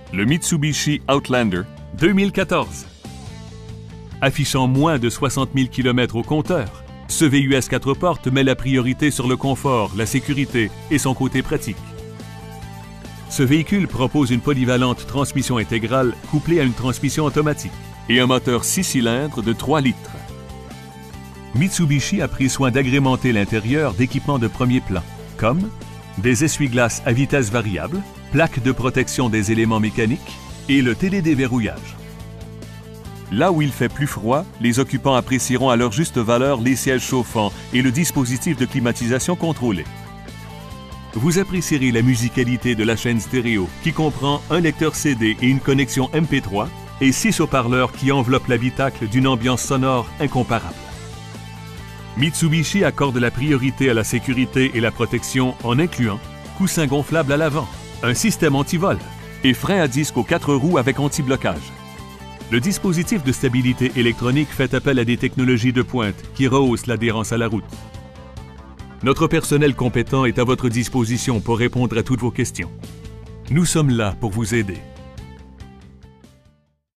le Mitsubishi Outlander 2014. Affichant moins de 60 000 km au compteur, ce VUS 4 portes met la priorité sur le confort, la sécurité et son côté pratique. Ce véhicule propose une polyvalente transmission intégrale couplée à une transmission automatique et un moteur 6 cylindres de 3 litres. Mitsubishi a pris soin d'agrémenter l'intérieur d'équipements de premier plan, comme des essuie-glaces à vitesse variable, plaques de protection des éléments mécaniques et le télédéverrouillage. Là où il fait plus froid, les occupants apprécieront à leur juste valeur les sièges chauffants et le dispositif de climatisation contrôlé. Vous apprécierez la musicalité de la chaîne stéréo qui comprend un lecteur CD et une connexion MP3 et 6 haut-parleurs qui enveloppent l'habitacle d'une ambiance sonore incomparable. Mitsubishi accorde la priorité à la sécurité et la protection en incluant coussins gonflables à l'avant, un système anti-vol et frein à disque aux 4 roues avec anti-blocage. Le dispositif de stabilité électronique fait appel à des technologies de pointe qui rehaussent l'adhérence à la route. Notre personnel compétent est à votre disposition pour répondre à toutes vos questions. Nous sommes là pour vous aider.